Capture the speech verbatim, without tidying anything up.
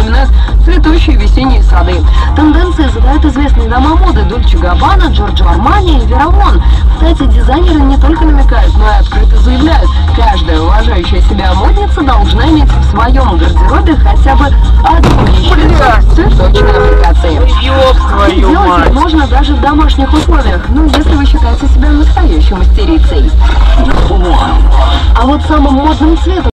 напоминают цветущие весенние сады. Тенденции задают известные дома моды Дольче Габбана, Джорджо Армани и Верамон. Кстати, дизайнеры не только намекают, но и открыто заявляют: каждая уважающая себя модница должна иметь в своем гардеробе хотя бы одну вещицу с цветочной аппликацией. Сделать это можно даже в домашних условиях, ну если вы считаете себя настоящей мастерицей. А вот самым модным цветом